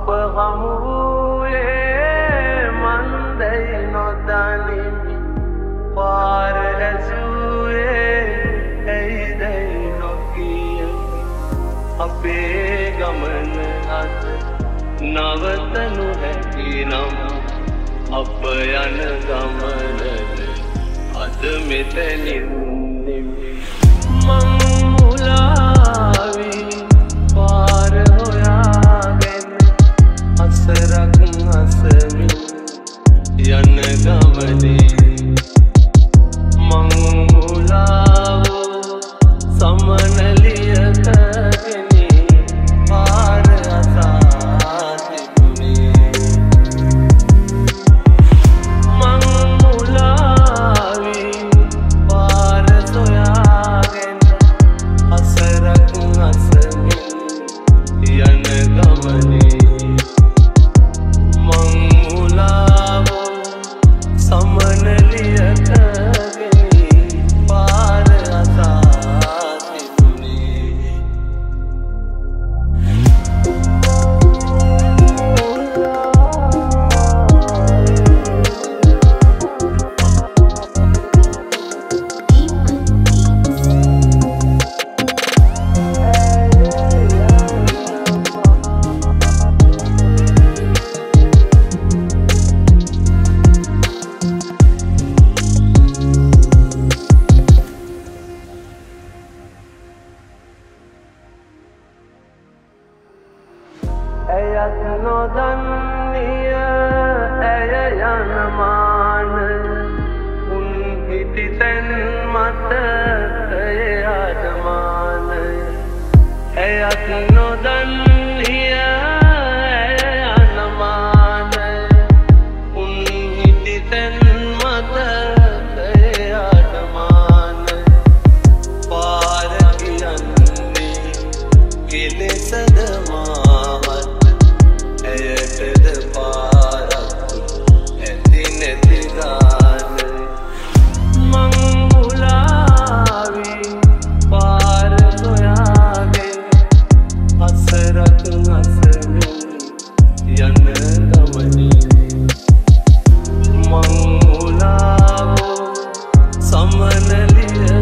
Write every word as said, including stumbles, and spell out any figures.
අප හමුවේ මන්දයි නොදනිමි පාර ඇසුවේ ඇයිදයි නොකියමි අපේ ගමන අද නවතනු හැකි නම් අප යන ගමනද අද මෙතනින් නෙමි මං මුලාවී පාර හොයාගෙන අසරක් අසමින් යන ගමනේ මං මුලාවෝ සමනලියකගෙන පාර අසා තිබුණේ මං මුලාවී පාර සොයාගෙන අසරක් අසමින් යන ගමනේ මං මුලාවෝ සමනලියකගෙන පාර අසා තිබුණේ ඇයත් නොදන්නිය ඇය යන මානය උන් හිටි තැන් මත ඇය අදමානය ඇයත් නොදන්නිය ඇය යන මානය උන් හිටි තැන් මත ඇය අදමානය පාර කියන්නේ කෙලෙසද මාවත් ඇයටද පාරක් ඇති නැති ගානය මං මුලාවී පාර සොයාගෙන අසරක් අසමින් යන ගමනේ මං මුලාවෝ සමනලිය